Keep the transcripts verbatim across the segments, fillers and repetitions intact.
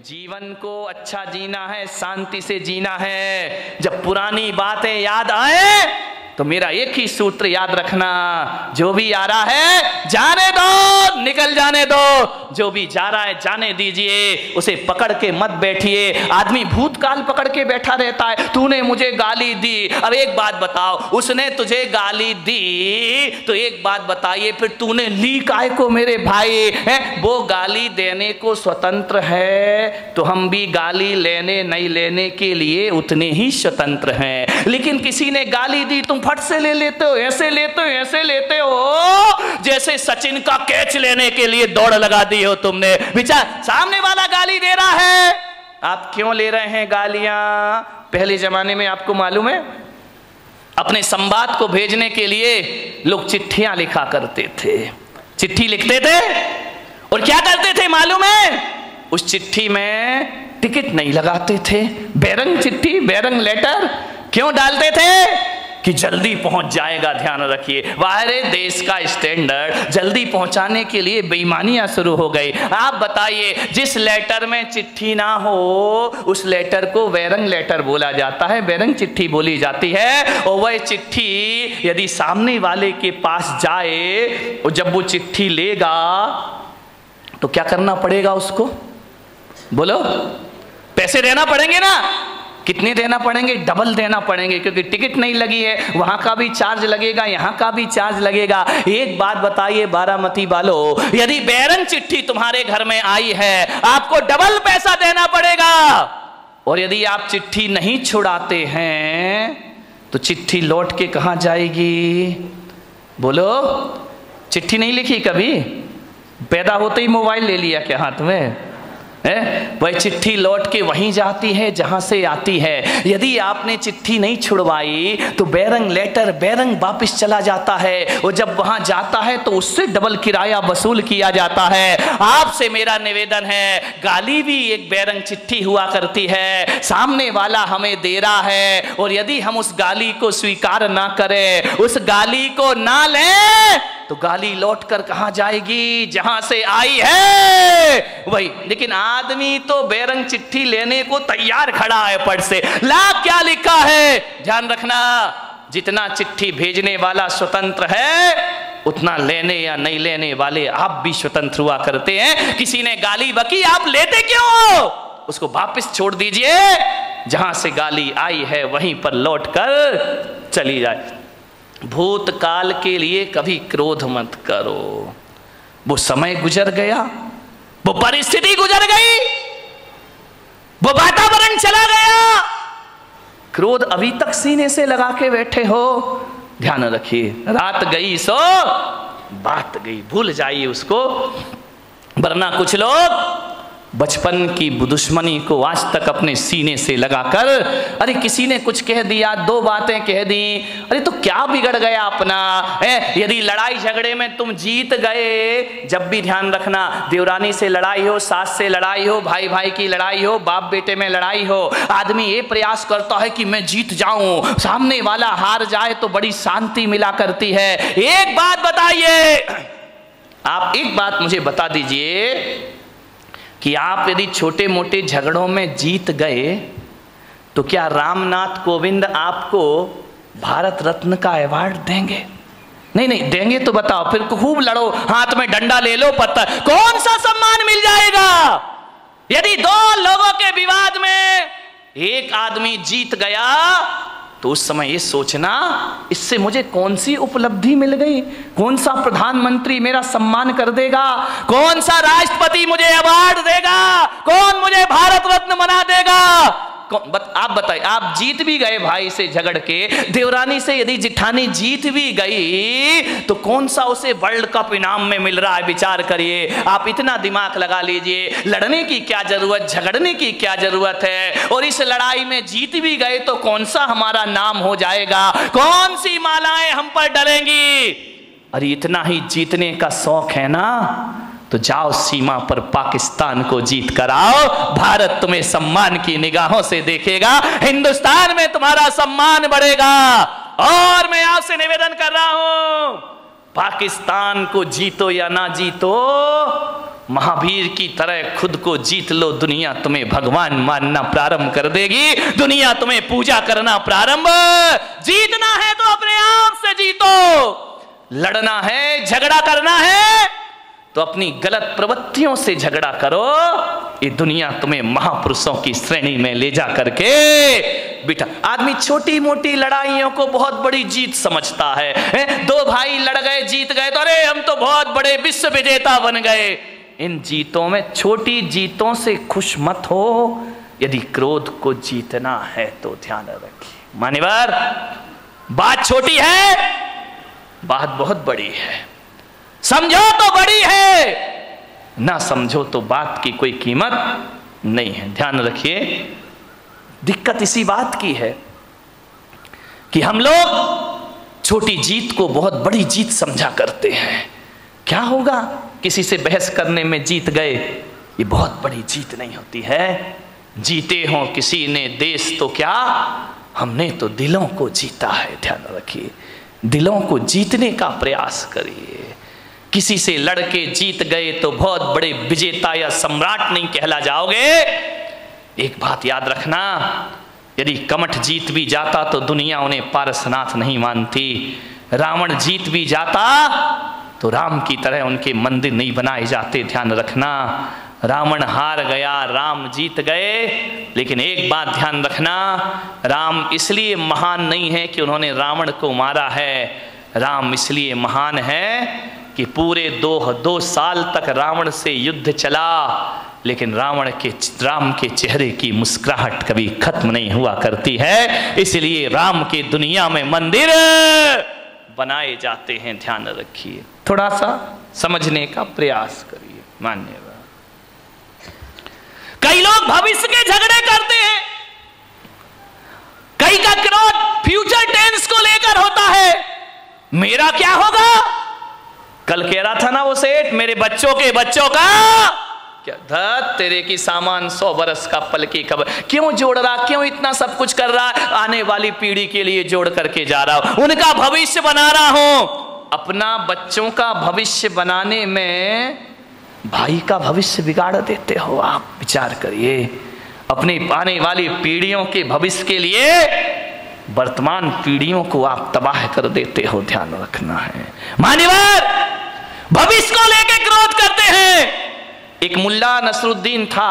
जीवन को अच्छा जीना है, शांति से जीना है। जब पुरानी बातें याद आए तो मेरा एक ही सूत्र याद रखना, जो भी आ रहा है जाने दो, निकल जाने दो। जो भी जा रहा है जाने दीजिए, उसे पकड़ के मत बैठिए। आदमी भूतकाल पकड़ के बैठा रहता है, तूने मुझे गाली दी। अब एक बात बताओ, उसने तुझे गाली दी तो एक बात बताइए, फिर तूने ली काहे को मेरे भाई? है वो गाली देने को स्वतंत्र है, तो हम भी गाली लेने नहीं लेने के लिए उतने ही स्वतंत्र हैं। लेकिन किसी ने गाली दी, तुम फट से ले लेते हो, ऐसे लेते हो, ऐसे लेते हो, जैसे सचिन का कैच लेने के लिए दौड़ लगा दी हो तुमने। विचार, सामने वाला गाली दे रहा है, आप क्यों ले रहे हैं गालियां? पहले जमाने में आपको मालूम है, अपने संवाद को भेजने के लिए लोग चिट्ठियां लिखा करते थे। चिट्ठी लिखते थे और क्या करते थे मालूम है? उस चिट्ठी में टिकट नहीं लगाते थे। बैरंग चिट्ठी, बैरंग लेटर क्यों डालते थे? कि जल्दी पहुंच जाएगा। ध्यान रखिए, बाहरे देश का स्टैंडर्ड जल्दी पहुंचाने के लिए बेईमानियां शुरू हो गई। आप बताइए, जिस लेटर में चिट्ठी ना हो उस लेटर को बैरंग लेटर बोला जाता है, बैरंग चिट्ठी बोली जाती है। और वह चिट्ठी यदि सामने वाले के पास जाए और जब वो चिट्ठी लेगा तो क्या करना पड़ेगा उसको? बोलो, पैसे देना पड़ेंगे ना? कितने देना पड़ेंगे? डबल देना पड़ेंगे, क्योंकि टिकट नहीं लगी है, वहां का भी चार्ज लगेगा, यहां का भी चार्ज लगेगा। एक बात बताइए बारामती वालों, यदि बैरंग चिट्ठी तुम्हारे घर में आई है आपको डबल पैसा देना पड़ेगा। और यदि आप चिट्ठी नहीं छुड़ाते हैं तो चिट्ठी लौट के कहां जाएगी? बोलो, चिट्ठी नहीं लिखी कभी? पैदा होते ही मोबाइल ले लिया क्या हाथ में? वह चिट्ठी लौट के वहीं जाती है जहां से आती है। यदि आपने चिट्ठी नहीं छुड़वाई तो बैरंग लेटर बैरंग वापस चला जाता है, और जब वहां जाता है तो उससे डबल किराया वसूल किया जाता है। आपसे मेरा निवेदन है, गाली भी एक बैरंग चिट्ठी हुआ करती है, सामने वाला हमें दे रहा है, और यदि हम उस गाली को स्वीकार ना करें, उस गाली को ना लें, तो गाली लौट कर कहां जाएगी? जहां से आई है वही। लेकिन आदमी तो बैरंग चिट्ठी लेने को तैयार खड़ा है, पढ़ से ला क्या लिखा है। ध्यान रखना, जितना चिट्ठी भेजने वाला स्वतंत्र है उतना लेने या नहीं लेने वाले आप भी स्वतंत्र हुआ करते हैं। किसी ने गाली बकी, आप लेते क्यों हो? उसको वापस छोड़ दीजिए, जहां से गाली आई है वहीं पर लौट कर चली जाए। भूतकाल के लिए कभी क्रोध मत करो, वो समय गुजर गया, वो परिस्थिति गुजर गई, वो वातावरण चला गया। क्रोध अभी तक सीने से लगा के बैठे हो, ध्यान रखिए, रात गई सो बात गई, भूल जाइए उसको। वरना कुछ लोग बचपन की दुश्मनी को आज तक अपने सीने से लगाकर, अरे किसी ने कुछ कह दिया, दो बातें कह दी, अरे तो क्या बिगड़ गया अपना है? यदि लड़ाई झगड़े में तुम जीत गए, जब भी ध्यान रखना, देवरानी से लड़ाई हो, सास से लड़ाई हो, भाई भाई की लड़ाई हो, बाप बेटे में लड़ाई हो, आदमी ये प्रयास करता है कि मैं जीत जाऊं, सामने वाला हार जाए तो बड़ी शांति मिला करती है। एक बात बताइए, आप एक बात मुझे बता दीजिए कि आप यदि छोटे मोटे झगड़ों में जीत गए तो क्या रामनाथ कोविंद आपको भारत रत्न का अवार्ड देंगे? नहीं नहीं देंगे तो बताओ, फिर खूब लड़ो, हाथ में डंडा ले लो, पत्थर, कौन सा सम्मान मिल जाएगा? यदि दो लोगों के विवाद में एक आदमी जीत गया तो उस समय ये सोचना, इससे मुझे कौन सी उपलब्धि मिल गई, कौन सा प्रधानमंत्री मेरा सम्मान कर देगा, कौन सा राष्ट्रपति मुझे अवार्ड देगा, कौन मुझे भारत रत्न बना देगा। बत, आप बताइए, आप जीत भी गए भाई से झगड़ के, देवरानी से यदि जिठानी जीत भी गई तो कौन सा उसे वर्ल्ड कप इनाम में मिल रहा है? विचार करिए, आप इतना दिमाग लगा लीजिए, लड़ने की क्या जरूरत, झगड़ने की क्या जरूरत है? और इस लड़ाई में जीत भी गए तो कौन सा हमारा नाम हो जाएगा, कौन सी मालाएं हम पर डलेंगी? अरे इतना ही जीतने का शौक है ना, तो जाओ सीमा पर पाकिस्तान को जीत कर आओ, भारत तुम्हें सम्मान की निगाहों से देखेगा, हिंदुस्तान में तुम्हारा सम्मान बढ़ेगा। और मैं आपसे निवेदन कर रहा हूं, पाकिस्तान को जीतो या ना जीतो, महावीर की तरह खुद को जीत लो, दुनिया तुम्हें भगवान मानना प्रारंभ कर देगी, दुनिया तुम्हें पूजा करना प्रारंभ। जीतना है तो अपने आप से जीतो, लड़ना है, झगड़ा करना है तो अपनी गलत प्रवृत्तियों से झगड़ा करो। ये दुनिया तुम्हें महापुरुषों की श्रेणी में ले जा करके बिठा। आदमी छोटी मोटी लड़ाइयों को बहुत बड़ी जीत समझता है, है? दो भाई लड़ गए, जीत गए तो अरे हम तो बहुत बड़े विश्व विजेता बन गए। इन जीतों में, छोटी जीतों से खुश मत हो। यदि क्रोध को जीतना है तो ध्यान रखिए मान्यवर, बात छोटी है, बात बहुत बड़ी है। समझो तो बड़ी है, ना समझो तो बात की कोई कीमत नहीं है। ध्यान रखिए, दिक्कत इसी बात की है कि हम लोग छोटी जीत को बहुत बड़ी जीत समझा करते हैं। क्या होगा, किसी से बहस करने में जीत गए, ये बहुत बड़ी जीत नहीं होती है। जीते हो किसी ने देश तो क्या, हमने तो दिलों को जीता है। ध्यान रखिए, दिलों को जीतने का प्रयास करिए। किसी से लड़के जीत गए तो बहुत बड़े विजेता या सम्राट नहीं कहला जाओगे। एक बात याद रखना, यदि कमठ जीत भी जाता तो दुनिया उन्हें पारसनाथ नहीं मानती। रावण जीत भी जाता तो राम की तरह उनके मंदिर नहीं बनाए जाते। ध्यान रखना, रावण हार गया, राम जीत गए। लेकिन एक बात ध्यान रखना, राम इसलिए महान नहीं है कि उन्होंने रावण को मारा है। राम इसलिए महान है कि पूरे दो दो साल तक रावण से युद्ध चला, लेकिन रावण के राम के चेहरे की मुस्कुराहट कभी खत्म नहीं हुआ करती है। इसलिए राम के दुनिया में मंदिर बनाए जाते हैं। ध्यान रखिए, थोड़ा सा समझने का प्रयास करिए। मान्यवर, कई लोग भविष्य के झगड़े करते हैं, कई का क्रोध फ्यूचर टेंस को लेकर होता है। मेरा क्या होगा, कल कह रहा था ना वो सेठ, मेरे बच्चों के बच्चों का क्या, धत तेरे की सामान सौ बरस का पल की खबर। क्यों जोड़ रहा, क्यों इतना सब कुछ कर रहा, आने वाली पीढ़ी के लिए जोड़ करके जा रहा हूं, उनका भविष्य बना रहा हूं। अपना बच्चों का भविष्य बनाने में भाई का भविष्य बिगाड़ देते हो आप। विचार करिए, अपनी आने वाली पीढ़ियों के भविष्य के लिए वर्तमान पीढ़ियों को आप तबाह कर देते हो। ध्यान रखना है मान्यवर, भविष्य को लेकर क्रोध करते हैं। एक मुल्ला नसरुद्दीन था,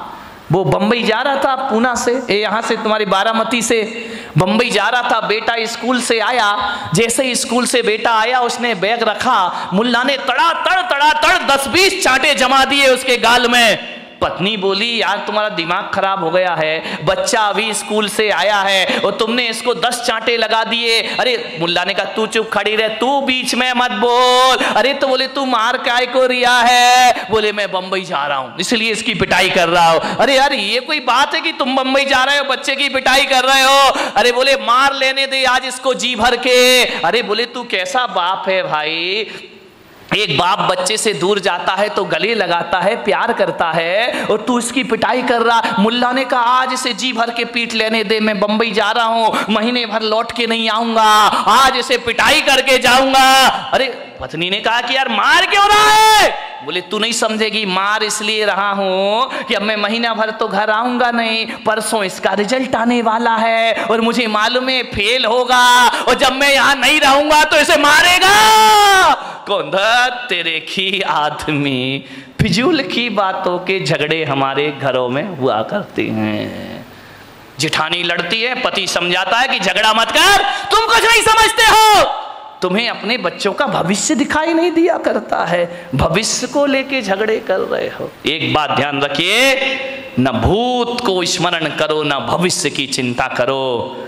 वो बंबई जा रहा था, पूना से, यहाँ से तुम्हारी बारामती से बंबई जा रहा था। बेटा स्कूल से आया, जैसे ही स्कूल से बेटा आया उसने बैग रखा, मुल्ला ने तड़ा तड़ तड़ा तड़ दस बीस चांटे जमा दिए उसके गाल में। पत्नी बोली, यार तुम्हारा दिमाग खराब हो गया है, बच्चा अभी स्कूल से आया है और तुमने इसको दस चांटे लगा दिए। अरे मुल्ला ने कहा तू चुप खड़ी रह, तू बीच में मत बोल। अरे तो बोले तू मार काय को रिया है, बोले मैं बंबई जा रहा हूं इसलिए इसकी पिटाई कर रहा हूं। अरे यार ये कोई बात है कि तुम बंबई जा रहे हो बच्चे की पिटाई कर रहे हो। अरे बोले मार लेने दे आज इसको जी भर के। अरे बोले तू कैसा बाप है भाई, एक बाप बच्चे से दूर जाता है तो गले लगाता है, प्यार करता है, और तू इसकी पिटाई कर रहा। मुल्ला ने कहा आज इसे जी भर के पीट लेने दे, मैं बंबई जा रहा हूं, महीने भर लौट के नहीं आऊंगा, आज इसे पिटाई करके जाऊंगा। अरे पत्नी ने कहा कि यार मार क्यों रहा है, बोले तू नहीं समझेगी, मार इसलिए रहा हूं कि अब मैं महीना भर तो घर आऊंगा नहीं, परसों इसका रिजल्ट आने वाला है और मुझे मालूम है फेल होगा, और जब मैं यहां नहीं रहूंगा तो इसे मारेगा कौन। तेरे की आदमी, फिजूल की बातों के झगड़े हमारे घरों में हुआ करते हैं। जिठानी लड़ती है, पति समझाता है कि झगड़ा मत कर, तुम कुछ नहीं समझते हो, तुम्हें अपने बच्चों का भविष्य दिखाई नहीं दिया करता है, भविष्य को लेके झगड़े कर रहे हो। एक बात ध्यान रखिए, न भूत को स्मरण करो न भविष्य की चिंता करो,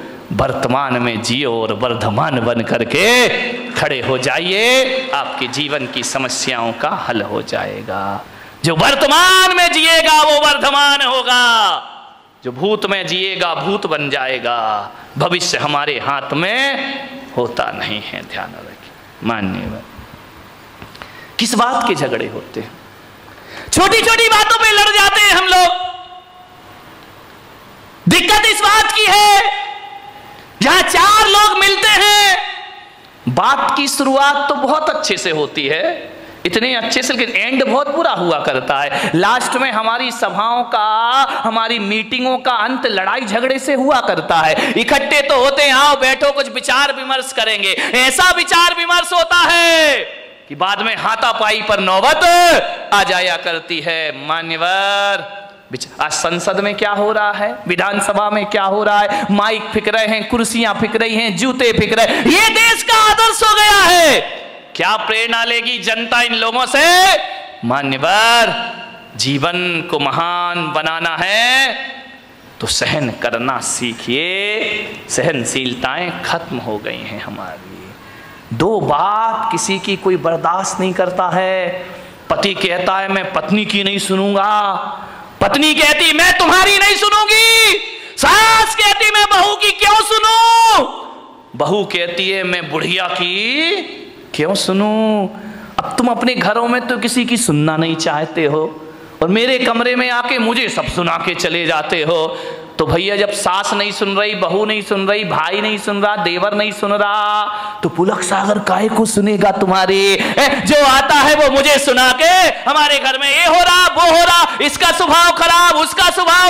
वर्तमान में जियो और वर्धमान बन करके खड़े हो जाइए, आपके जीवन की समस्याओं का हल हो जाएगा। जो वर्तमान में जिएगा वो वर्धमान होगा, जो भूत में जिएगा भूत बन जाएगा। भविष्य हमारे हाथ में होता नहीं है, ध्यान रखिए। मान्यवर, किस बात के झगड़े होते हैं, छोटी छोटी बातों पे लड़ जाते हैं हम लोग। दिक्कत इस बात की है, जहां चार लोग मिलते हैं बात की शुरुआत तो बहुत अच्छे से होती है, इतने अच्छे से, लेकिन एंड बहुत बुरा हुआ करता है। लास्ट में हमारी सभाओं का, हमारी मीटिंगों का अंत लड़ाई झगड़े से हुआ करता है। इकट्ठे तो होते हैं, आओ बैठो कुछ विचार विमर्श करेंगे, ऐसा विचार विमर्श होता है कि बाद में हाथापाई पर नौबत आ जाया करती है। मान्यवर, आज संसद में क्या हो रहा है, विधानसभा में क्या हो रहा है, माइक फिक रहे हैं, कुर्सियां फिक रही हैं, जूते फिक रहे हैं, ये देश का आदर्श हो गया है। क्या प्रेरणा लेगी जनता इन लोगों से? मान्यवर, जीवन को महान बनाना है तो सहन करना सीखिए। सहनशीलताएं खत्म हो गई हैं हमारी। दो बात किसी की कोई बर्दाश्त नहीं करता है। पति कहता है मैं पत्नी की नहीं सुनूंगा, पत्नी कहती मैं तुम्हारी नहीं सुनूंगी, सास कहती मैं बहू की क्यों सुनूं, बहू कहती है मैं बुढ़िया की क्यों सुनूं। अब तुम अपने घरों में तो किसी की सुनना नहीं चाहते हो और मेरे कमरे में आके मुझे सब सुना के चले जाते हो। तो भैया जब सास नहीं सुन रही, बहू नहीं सुन रही, भाई नहीं सुन रहा, देवर नहीं सुन रहा, तो पुलक सागर काहे को सुनेगा तुम्हारे? जो आता है वो मुझे सुना के हमारे घर में ये हो रहा वो हो रहा, इसका स्वभाव खराब, उसका स्वभाव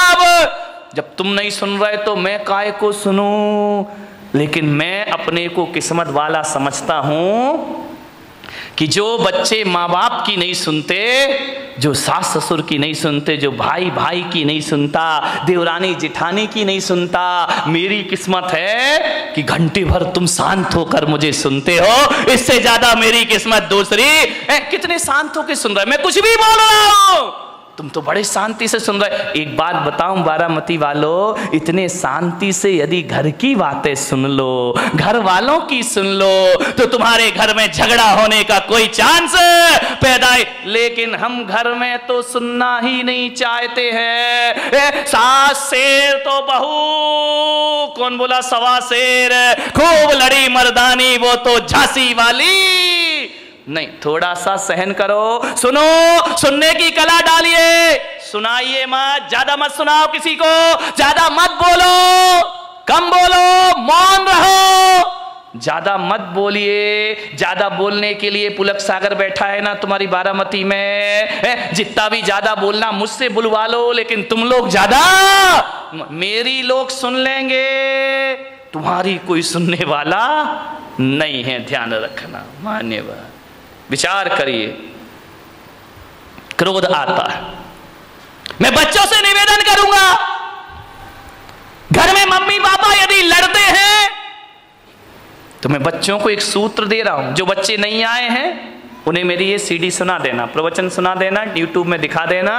खराब। जब तुम नहीं सुन रहे तो मैं काहे को सुनूं? लेकिन मैं अपने को किस्मत वाला समझता हूं कि जो बच्चे माँ बाप की नहीं सुनते, जो सास ससुर की नहीं सुनते, जो भाई भाई की नहीं सुनता, देवरानी जिठानी की नहीं सुनता, मेरी किस्मत है कि घंटे भर तुम शांत होकर मुझे सुनते हो। इससे ज्यादा मेरी किस्मत दूसरी। ए, कितने शांत होकर सुन रहे, मैं कुछ भी बोल रहा हूं, तुम तो बड़े शांति से सुन रहे। एक बात बताऊं बारामती वालों, इतने शांति से यदि घर की बातें सुन लो, घर वालों की सुन लो, तो तुम्हारे घर में झगड़ा होने का कोई चांस पैदा है। लेकिन हम घर में तो सुनना ही नहीं चाहते हैं। सास शेर तो बहू, कौन बोला सवा शेर, खूब लड़ी मर्दानी वो तो झांसी वाली। नहीं, थोड़ा सा सहन करो, सुनो, सुनने की कला डालिए, सुनाइए मत, ज्यादा मत सुनाओ किसी को, ज्यादा मत बोलो, कम बोलो, मौन रहो, ज्यादा मत बोलिए। ज्यादा बोलने के लिए पुलक सागर बैठा है ना तुम्हारी बारामती में, जितना भी ज्यादा बोलना मुझसे बुलवा लो, लेकिन तुम लोग ज्यादा, मेरी लोग सुन लेंगे, तुम्हारी कोई सुनने वाला नहीं है, ध्यान रखना। मान्यवर, विचार करिए, क्रोध आता है। मैं बच्चों से निवेदन करूंगा, घर में मम्मी पापा यदि लड़ते हैं तो मैं बच्चों को एक सूत्र दे रहा हूं। जो बच्चे नहीं आए हैं उन्हें मेरी ये सीडी सुना देना, प्रवचन सुना देना, यूट्यूब में दिखा देना,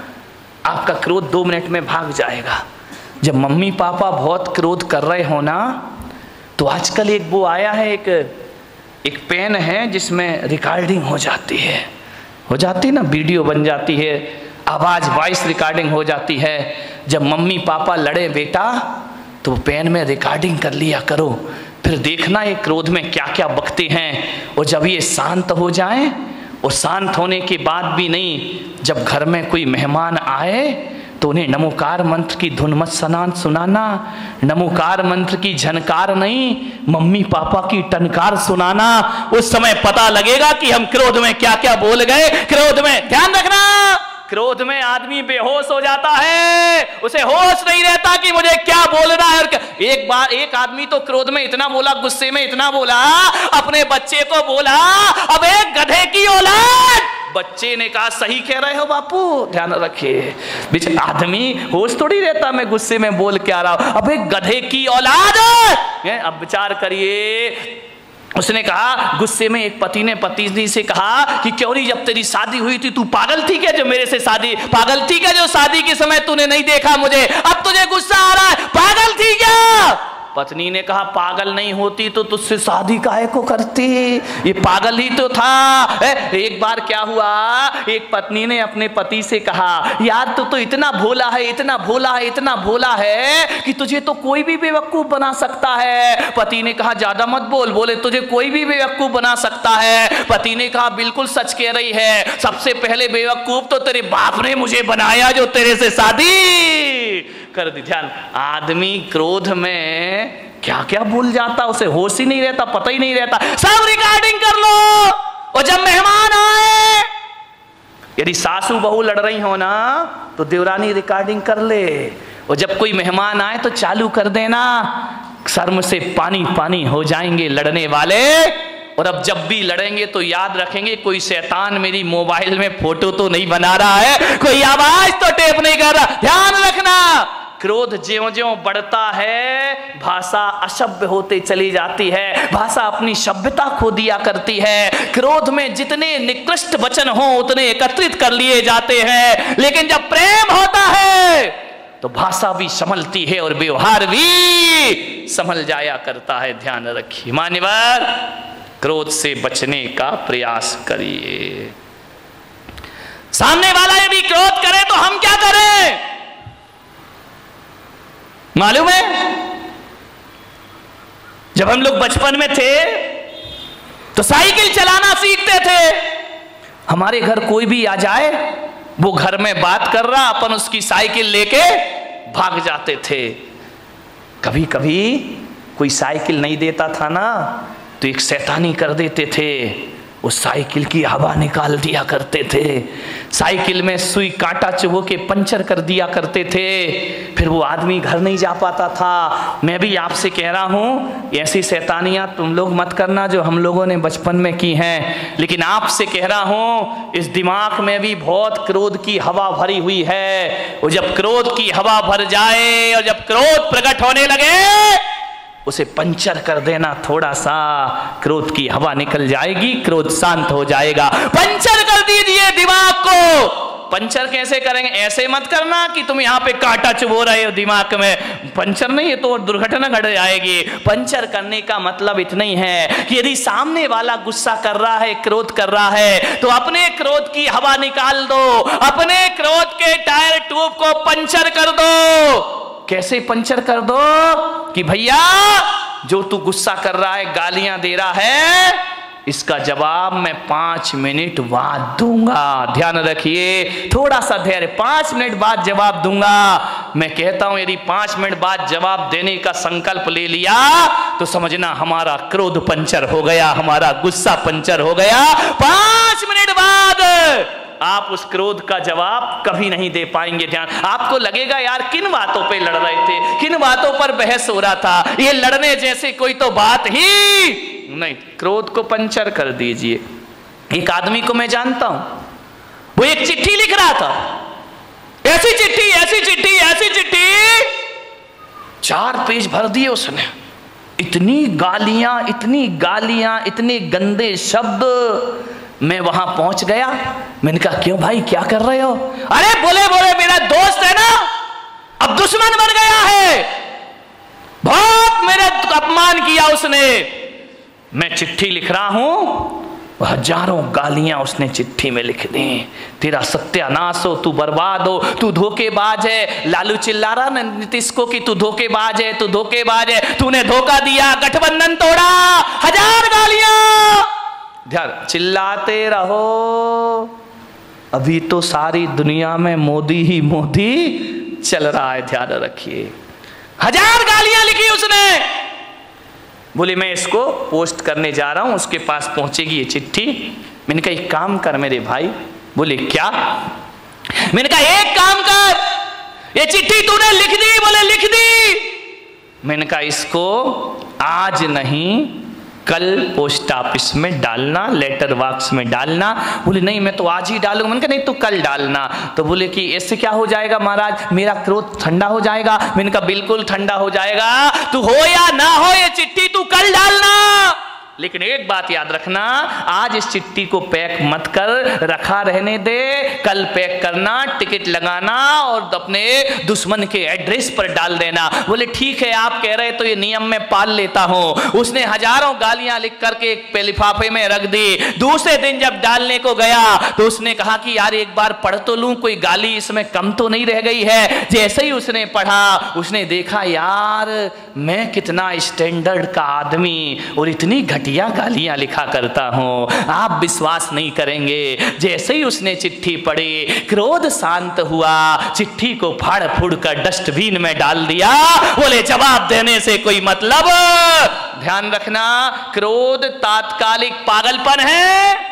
आपका क्रोध दो मिनट में भाग जाएगा। जब मम्मी पापा बहुत क्रोध कर रहे हो ना, तो आजकल एक वो आया है, एक एक पेन है जिसमें रिकॉर्डिंग हो जाती है, हो जाती है ना, वीडियो बन जाती है, आवाज़ वॉइस रिकॉर्डिंग हो जाती है। जब मम्मी पापा लड़े बेटा तो पेन में रिकॉर्डिंग कर लिया करो, फिर देखना ये क्रोध में क्या क्या बकते हैं। और जब ये शांत हो जाएं, और शांत होने के बाद भी नहीं, जब घर में कोई मेहमान आए तो उन्हें नमोकार मंत्र की धुन मत सनान सुनाना, नमोकार मंत्र की झनकार नहीं, मम्मी पापा की टनकार सुनाना। उस समय पता लगेगा कि हम क्रोध में क्या क्या बोल गए। क्रोध में ध्यान रखना, क्रोध में आदमी बेहोश हो जाता है, उसे होश नहीं रहता कि मुझे क्या बोलना है। एक बार एक आदमी तो क्रोध में इतना बोला, गुस्से में इतना बोला, अपने बच्चे को बोला, अब एक गधे की औलाद। बच्चे ने कहा सही कह रहे हो बापू, ध्यान रखिए, बीच आदमी होश थोड़ी रहता, मैं गुस्से में बोल के आ रहा हूं, अब एक गधे की औलाद। अब विचार करिए, उसने कहा, गुस्से में एक पति ने पत्नी से कहा कि क्यों नहीं, जब तेरी शादी हुई थी तू पागल थी क्या, जो मेरे से शादी, पागल थी क्या जो शादी के समय तूने नहीं देखा मुझे, अब तुझे गुस्सा आ रहा है, पागल थी क्या? पत्नी ने कहा पागल नहीं होती तो तुझसे शादी काहे को करती, ये पागल ही तो था। एक बार क्या हुआ, एक पत्नी ने अपने पति से कहा, यार तू तो इतना भोला है, इतना भोला है, इतना भोला है कि तुझे तो कोई भी बेवकूफ बना सकता है। पति ने कहा ज्यादा मत बोल, बोले तुझे कोई भी बेवकूफ बना सकता है। पति ने कहा बिल्कुल सच कह रही है, सबसे पहले बेवकूफ तो तेरे बाप ने मुझे बनाया जो तेरे से शादी कर दी। ध्यान, आदमी क्रोध में क्या क्या भूल जाता, उसे होश ही नहीं रहता, पता ही नहीं रहता। सब रिकॉर्डिंग कर लो, और जब मेहमान आए, यदि सासू बहू लड़ रही हो ना तो देवरानी रिकॉर्डिंग कर ले, और जब कोई मेहमान आए तो चालू कर देना, शर्म से पानी पानी हो जाएंगे लड़ने वाले। और अब जब भी लड़ेंगे तो याद रखेंगे कोई शैतान मेरी मोबाइल में फोटो तो नहीं बना रहा है, कोई आवाज तो टेप नहीं कर रहा। ध्यान रखना, क्रोध ज्यों ज्यों बढ़ता है भाषा असभ्य होते चली जाती है, भाषा अपनी सभ्यता खो दिया करती है। क्रोध में जितने निकृष्ट वचन हो उतने एकत्रित कर लिए जाते हैं, लेकिन जब प्रेम होता है तो भाषा भी संभलती है और व्यवहार भी संभल जाया करता है। ध्यान रखिए मान्यवर, क्रोध से बचने का प्रयास करिए। सामने वाला यदि क्रोध करे तो हम क्या करें मालूम है? जब हम लोग बचपन में थे तो साइकिल चलाना सीखते थे। हमारे घर कोई भी आ जाए, वो घर में बात कर रहा, अपन उसकी साइकिल लेके भाग जाते थे। कभी कभी कोई साइकिल नहीं देता था ना तो एक शैतानी कर देते थे, उस साइकिल की हवा निकाल दिया करते थे, साइकिल में सुई कांटा चुभो के पंचर कर दिया करते थे, फिर वो आदमी घर नहीं जा पाता था। मैं भी आपसे कह रहा हूँ ऐसी शैतानियाँ तुम लोग मत करना जो हम लोगों ने बचपन में की हैं, लेकिन आपसे कह रहा हूँ इस दिमाग में भी बहुत क्रोध की हवा भरी हुई है। और जब क्रोध की हवा भर जाए और जब क्रोध प्रकट होने लगे उसे पंचर कर देना, थोड़ा सा क्रोध की हवा निकल जाएगी, क्रोध शांत हो जाएगा। पंचर कर दीजिए दिमाग को। पंचर कैसे करेंगे? ऐसे मत करना कि तुम यहाँ पे कांटा चुभो रहे हो दिमाग में, पंचर नहीं है तो दुर्घटना घट जाएगी। पंचर करने का मतलब इतना ही है कि यदि सामने वाला गुस्सा कर रहा है, क्रोध कर रहा है, तो अपने क्रोध की हवा निकाल दो, अपने क्रोध के टायर ट्यूब को पंचर कर दो। कैसे पंचर कर दो कि भैया जो तू गुस्सा कर रहा है, गालियां दे रहा है, इसका जवाब मैं पांच मिनट बाद दूंगा। ध्यान रखिए, थोड़ा सा धैर्य, पांच मिनट बाद जवाब दूंगा। मैं कहता हूं यदि पांच मिनट बाद जवाब देने का संकल्प ले लिया तो समझना हमारा क्रोध पंचर हो गया, हमारा गुस्सा पंचर हो गया। पांच मिनट बाद आप उस क्रोध का जवाब कभी नहीं दे पाएंगे। ध्यान, आपको लगेगा यार किन बातों पे लड़ रहे थे, किन बातों पर बहस हो रहा था, ये लड़ने जैसे कोई तो बात ही नहीं। क्रोध को पंचर कर दीजिए। एक आदमी को मैं जानता हूं, वो एक चिट्ठी लिख रहा था, ऐसी चिट्ठी ऐसी चिट्ठी ऐसी चिट्ठी, चार पेज भर दिए उसने। इतनी गालियां इतनी गालियां इतने गंदे शब्द। मैं वहां पहुंच गया, मैंने कहा क्यों भाई क्या कर रहे हो? अरे बोले बोले मेरा दोस्त है ना, अब दुश्मन बन गया है, बहुत मेरा अपमान किया उसने। मैं चिट्ठी लिख रहा हूं, हजारों गालियां उसने चिट्ठी में लिख दी। तेरा सत्यानाश हो, तू बर्बाद हो, तू धोखेबाज है। लालू चिल्ला रहा ना नीतीश को कि तू धोखेबाज है, तू धोखेबाज है, तूने धोखा दिया, गठबंधन तोड़ा, हजार गालियां। ध्यान, चिल्लाते रहो, अभी तो सारी दुनिया में मोदी ही मोदी चल रहा है। ध्यान रखिए, हजार गालियां लिखी उसने। बोले मैं इसको पोस्ट करने जा रहा हूं, उसके पास पहुंचेगी ये चिट्ठी। मैंने कहा एक काम कर मेरे भाई। बोले क्या? मैंने कहा एक काम कर, ये चिट्ठी तूने लिख दी? बोले लिख दी। मैंने कहा इसको आज नहीं कल पोस्ट ऑफिस में डालना, लेटर बॉक्स में डालना। बोले नहीं मैं तो आज ही डालूंगा। मैंने कहा नहीं तो कल डालना। तो बोले कि इससे क्या हो जाएगा महाराज, मेरा क्रोध ठंडा हो जाएगा। मैंने कहा बिल्कुल ठंडा हो जाएगा, तू हो या ना हो ये चिट्ठी तू कल डालना। लेकिन एक बात याद रखना, आज इस चिट्ठी को पैक मत कर, रखा रहने दे, कल पैक करना, टिकट लगाना और अपने दुश्मन के एड्रेस पर डाल देना। बोले ठीक है आप कह रहे तो ये नियम में पाल लेता हूं। उसने हजारों गालियां लिख करके एक लिफाफे में रख दी। दूसरे दिन जब डालने को गया तो उसने कहा कि यार एक बार पढ़ तो लूं, कोई गाली इसमें कम तो नहीं रह गई है। जैसे ही उसने पढ़ा उसने देखा यार मैं कितना स्टैंडर्ड का आदमी और इतनी घटिया गालियां लिखा करता हूं, आप विश्वास नहीं करेंगे। जैसे ही उसने चिट्ठी पढ़ी क्रोध शांत हुआ, चिट्ठी को फाड़ फूड़ कर डस्टबिन में डाल दिया। बोले जवाब देने से कोई मतलब। ध्यान रखना, क्रोध तात्कालिक पागलपन है,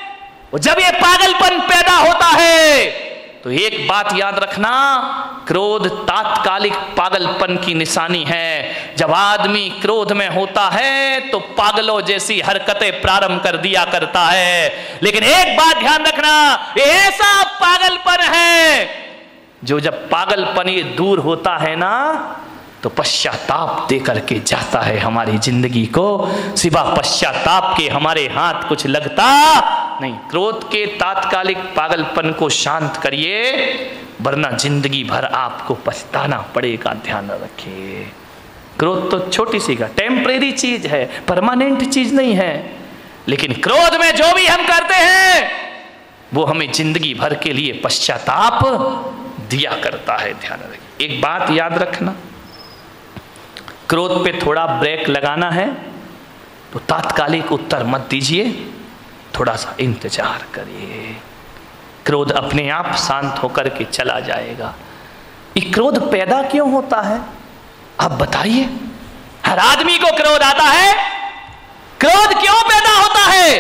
जब ये पागलपन पैदा होता है तो एक बात याद रखना, क्रोध तात्कालिक पागलपन की निशानी है। जब आदमी क्रोध में होता है तो पागलों जैसी हरकतें प्रारंभ कर दिया करता है। लेकिन एक बात ध्यान रखना, ये ऐसा पागलपन है जो जब पागलपन ये दूर होता है ना तो पश्चाताप दे करके जाता है हमारी जिंदगी को। सिवा पश्चाताप के हमारे हाथ कुछ लगता नहीं। क्रोध के तात्कालिक पागलपन को शांत करिए, वरना जिंदगी भर आपको पछताना पड़ेगा। ध्यान रखिए, क्रोध तो छोटी सी का टेम्परेरी चीज है, परमानेंट चीज नहीं है। लेकिन क्रोध में जो भी हम करते हैं वो हमें जिंदगी भर के लिए पश्चाताप दिया करता है। ध्यान रखिए, एक बात याद रखना, क्रोध पे थोड़ा ब्रेक लगाना है तो तात्कालिक उत्तर मत दीजिए, थोड़ा सा इंतजार करिए। क्रोध अपने आप शांत होकर के चला जाएगा। ये क्रोध पैदा क्यों होता है आप बताइए? हर आदमी को क्रोध आता है। क्रोध क्यों पैदा होता है?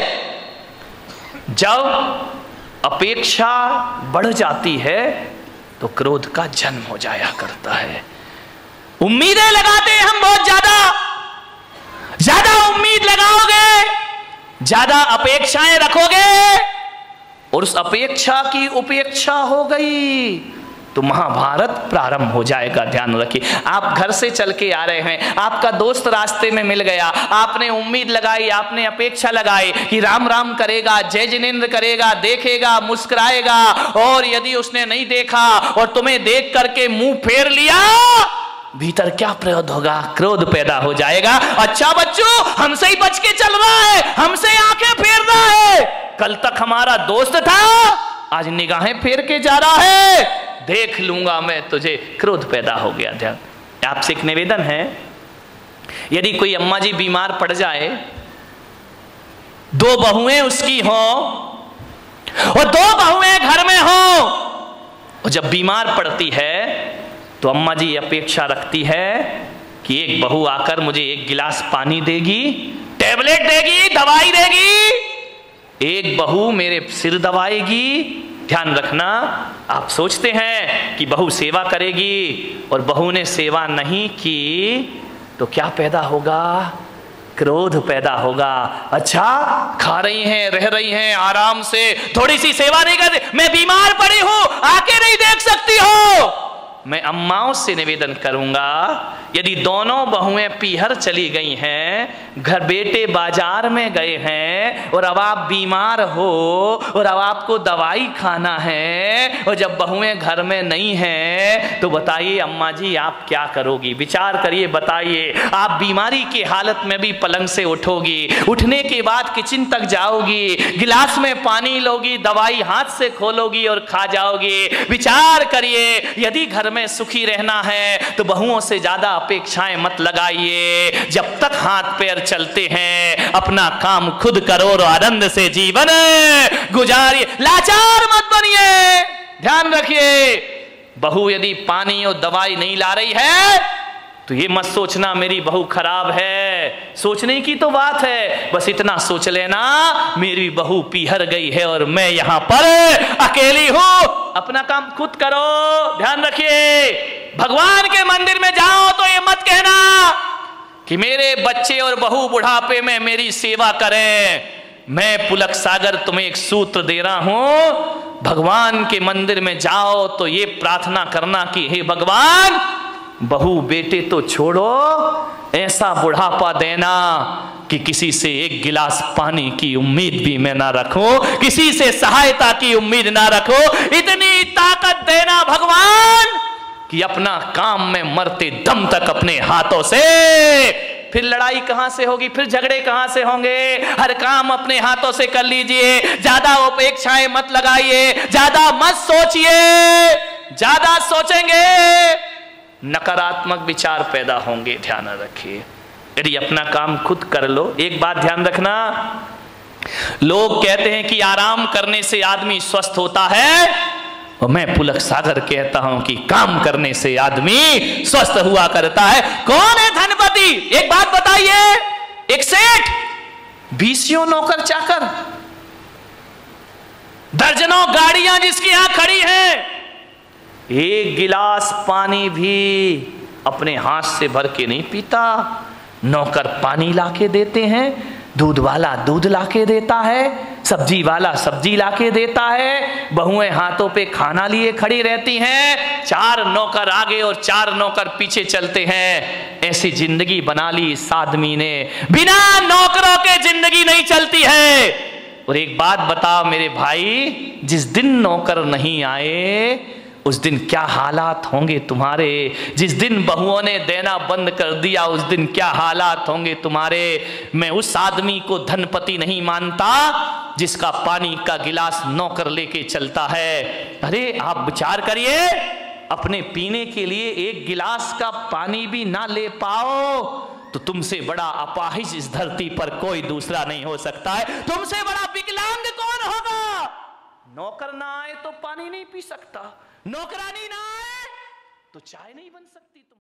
जब अपेक्षा बढ़ जाती है तो क्रोध का जन्म हो जाया करता है। उम्मीदें लगाते हैं हम बहुत ज्यादा, ज्यादा उम्मीद लगाओगे, ज्यादा अपेक्षाएं रखोगे और उस अपेक्षा की उपेक्षा हो गई तो महाभारत प्रारंभ हो जाएगा। ध्यान रखिए, आप घर से चल के आ रहे हैं, आपका दोस्त रास्ते में मिल गया, आपने उम्मीद लगाई, आपने अपेक्षा लगाई कि राम राम करेगा, जय जिनेंद्र करेगा, देखेगा, मुस्कुराएगा, और यदि उसने नहीं देखा और तुम्हें देख करके मुंह फेर लिया, भीतर क्या प्रयोग होगा? क्रोध पैदा हो जाएगा। अच्छा बच्चों, हमसे ही बच के चल रहा है, हमसे आंखें फेर रहा है, कल तक हमारा दोस्त था, आज निगाहें फेर के जा रहा है, देख लूंगा मैं तुझे। क्रोध पैदा हो गया। ध्यान, आपसे एक निवेदन है, यदि कोई अम्मा जी बीमार पड़ जाए, दो बहुएं उसकी हो और दो बहुएं घर में हो, और जब बीमार पड़ती है तो अम्मा जी अपेक्षा रखती है कि एक बहू आकर मुझे एक गिलास पानी देगी, टैबलेट देगी, दवाई देगी, एक बहू मेरे सिर दबाएगी। ध्यान रखना, आप सोचते हैं कि बहू सेवा करेगी और बहू ने सेवा नहीं की तो क्या पैदा होगा? क्रोध पैदा होगा। अच्छा, खा रही हैं, रह रही हैं आराम से, थोड़ी सी सेवा नहीं करती, मैं बीमार पड़ी हूं, आके नहीं देख सकती हो। मैं अम्माओं से निवेदन करूंगा, यदि दोनों बहुएं पीहर चली गई हैं, घर बेटे बाजार में गए हैं और अब आप बीमार हो और अब आपको दवाई खाना है, और जब बहुएं घर में नहीं हैं तो बताइए अम्मा जी आप क्या करोगी? विचार करिए, बताइए। आप बीमारी की हालत में भी पलंग से उठोगी, उठने के बाद किचन तक जाओगी, गिलास में पानी लोगी, दवाई हाथ से खोलोगी और खा जाओगी। विचार करिए, यदि घर में सुखी रहना है तो बहुओं से ज्यादा अपेक्षाएं मत लगाइए। जब तक हाथ पैर चलते हैं अपना काम खुद करो और आनंद से जीवन गुजारिए, लाचार मत बनिए। ध्यान रखिए, बहू यदि पानी और दवाई नहीं ला रही है तो ये मत सोचना मेरी बहू खराब है, सोचने की तो बात है, बस इतना सोच लेना मेरी बहू पीहर गई है और मैं यहां पर अकेली हूं। अपना काम खुद करो। ध्यान रखिए, भगवान के मंदिर में जाओ तो ये मत कहना कि मेरे बच्चे और बहू बुढ़ापे में मेरी सेवा करें। मैं पुलक सागर तुम्हें एक सूत्र दे रहा हूं, भगवान के मंदिर में जाओ तो ये प्रार्थना करना कि हे भगवान, बहू बेटे तो छोड़ो, ऐसा बुढ़ापा देना कि किसी से एक गिलास पानी की उम्मीद भी मैं ना रखूं, किसी से सहायता की उम्मीद ना रखूं। इतनी ताकत देना भगवान कि अपना काम में मरते दम तक अपने हाथों से, फिर लड़ाई कहां से होगी, फिर झगड़े कहां से होंगे? हर काम अपने हाथों से कर लीजिए, ज्यादा अपेक्षाएं मत लगाइए, ज्यादा मत सोचिए। ज्यादा सोचेंगे नकारात्मक विचार पैदा होंगे। ध्यान रखिए, यदि अपना काम खुद कर लो। एक बात ध्यान रखना, लोग कहते हैं कि आराम करने से आदमी स्वस्थ होता है, और मैं पुलक सागर कहता हूं कि काम करने से आदमी स्वस्थ हुआ करता है। कौन है धनपति? एक बात बताइए, एक सेठ, बीसियों नौकर चाकर, दर्जनों गाड़ियां जिसकी यहां खड़ी हैं, एक गिलास पानी भी अपने हाथ से भर के नहीं पीता। नौकर पानी लाके देते हैं, दूध वाला दूध लाके देता है, सब्जी वाला सब्जी लाके देता है, बहुएं हाथों पे खाना लिए खड़ी रहती हैं, चार नौकर आगे और चार नौकर पीछे चलते हैं। ऐसी जिंदगी बना ली इस आदमी ने, बिना नौकरों के जिंदगी नहीं चलती है। और एक बात बताओ मेरे भाई, जिस दिन नौकर नहीं आए उस दिन क्या हालात होंगे तुम्हारे। जिस दिन बहुओं ने देना बंद कर दिया उस दिन क्या हालात होंगे तुम्हारे। मैं उस आदमी को धनपति नहीं मानता जिसका पानी का गिलास नौकर लेके चलता है। अरे आप विचार करिए, अपने पीने के लिए एक गिलास का पानी भी ना ले पाओ तो तुमसे बड़ा अपाहिज इस धरती पर कोई दूसरा नहीं हो सकता है। तुमसे बड़ा विकलांग कौन होगा। नौकर ना आए तो पानी नहीं पी सकता, नौकरानी ना आए तो चाय नहीं बन सकती तुम।